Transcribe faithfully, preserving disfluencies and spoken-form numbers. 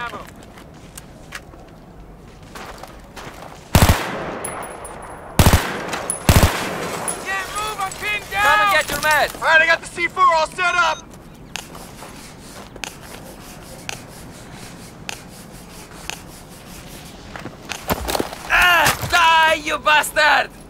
ammo. Can't move, I'm pinned down! Come and get your meds! Alright, I got the C four all set up! Ah! Die, you bastard!